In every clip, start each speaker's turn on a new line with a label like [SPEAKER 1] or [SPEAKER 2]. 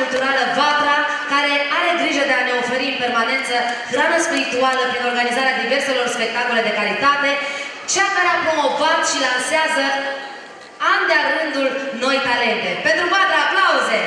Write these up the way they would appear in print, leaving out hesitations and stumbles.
[SPEAKER 1] Culturală Vatra, care are grijă de a ne oferi în permanență hrană spirituală prin organizarea diverselor spectacole de calitate, cea care a promovat și lansează an de-a rândul noi talente. Pentru Vatra, aplauze!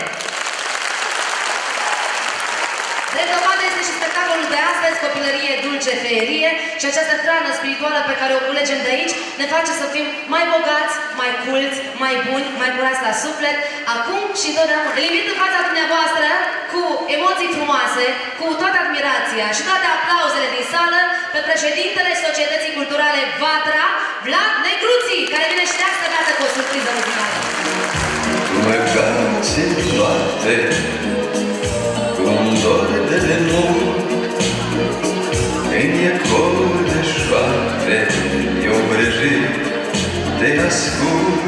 [SPEAKER 1] Drept dovadă este și spectacolul de astăzi, Copilărie Dulce Feerie, și această hrană spirituală pe care o culegem de aici ne face să fim mai bogați, mai culți, mai buni, mai curați la suflet, acum și totdeauna. Îl invit în fața dumneavoastră cu emoții frumoase, cu toată admirația și toate aplauzele din sală pe președintele Societății Culturale Vatra, Vlad Negruții, care vine și de asta dată cu o surpriză muzicală.
[SPEAKER 2] Mă cauți în toate, cum dor de demult, în ecou de șoapte, eu vrăjit te ascult.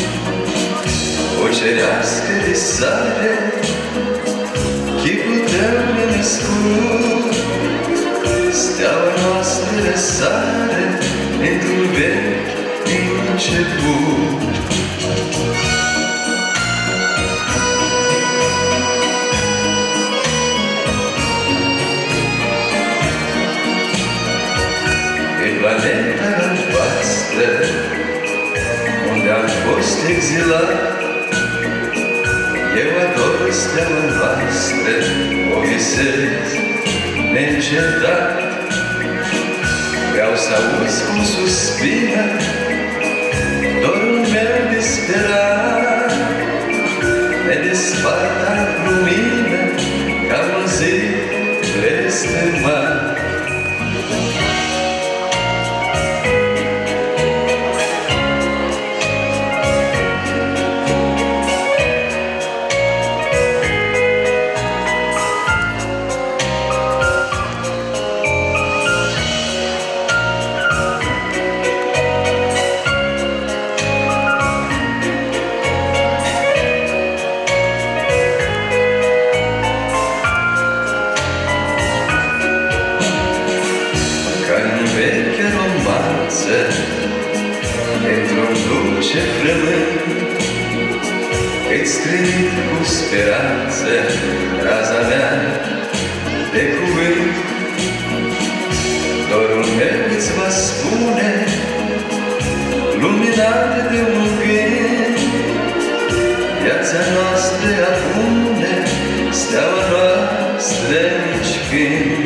[SPEAKER 2] O cerească de sare, chipul tău nenăscut, steaua noastră răsare într-un vechi început. Planeta albastră, unde am fost exilat, eu ador steaua noastră, o visez neîncetat. Vreau să auzi cum suspină dorul meu disperat, ne despartă lumină ca un zid blestemat. Într-un dulce frământ, îți trimit cu speranță raza mea de cuvânt. Dorul meu îți va spune, luminat de un gând, viața noastră apune, steaua noastră nici când.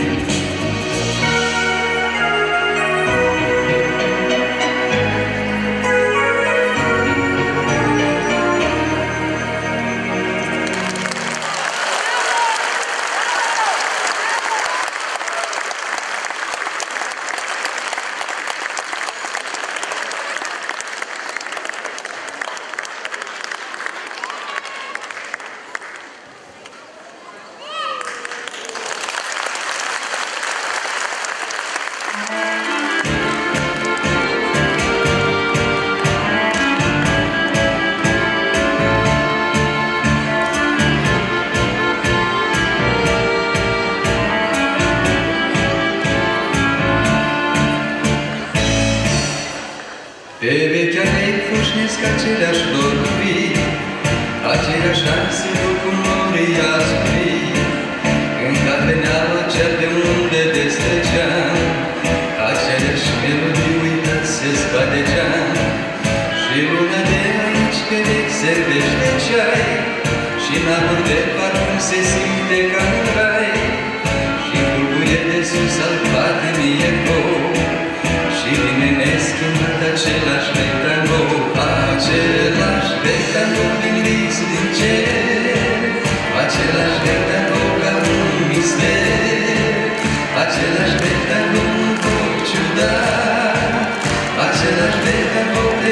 [SPEAKER 3] Pe vechea ei fușnesc aceleași doruri, aceleași anse cu norii aspri. Când capeneaua cea pe unde destăgeam, aceleași melodii uitați se zbate geam. Și lumea de aici pe vechi servește ceai, și în abur de parfum se simte ca în rai. Și bulbuie de sus al patimii ecou, și vine neschimbat același vechi tango, același vechi tango din vis din cer, același vechi tango ca un mister, același vechi tango un foc ciudat, același vechi tango de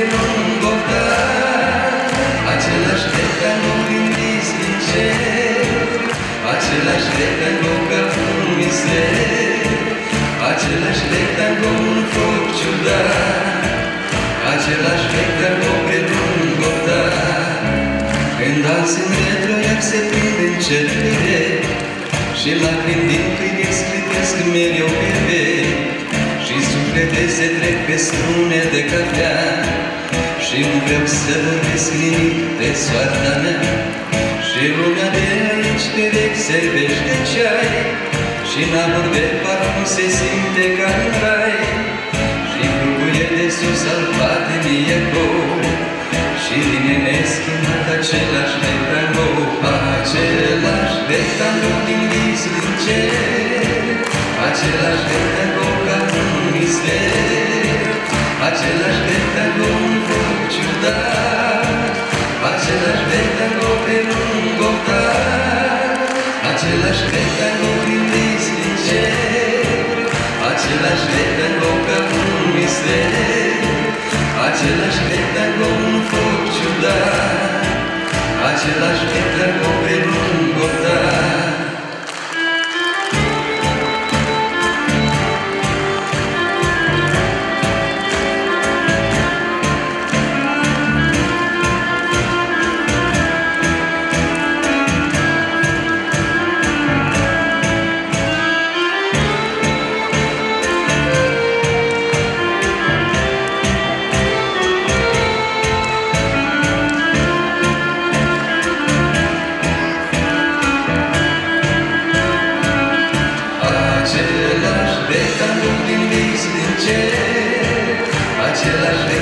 [SPEAKER 3] non-votat, același vechi tango din vis din cer, același vechi tango ca un mister, același vechi tango un foc ciudat, același vechi tango pe non-votat. Când dansi în retro, iar se prinde încet pe și lacrimi din câini sclipesc mereu pe vei, și suflete se trec pe strune de cafea, și nu vreau să vorbesc nimic de soarta mea. Și lumea de aici perechi servește ceai și în abur de parfum se simte ca în rai și fluguie de sus al patimii ecou și vine neschimbat același rectango, același rectango din vis din cer, același rectango ca un mister, același rectango un foc ciudat, același rectango pe lung optat, același rectango din vis din cer, același rectango ca un mister, același rectango un foc ciudat, același rectango pe lung optat. Același rectango din vis din cer, același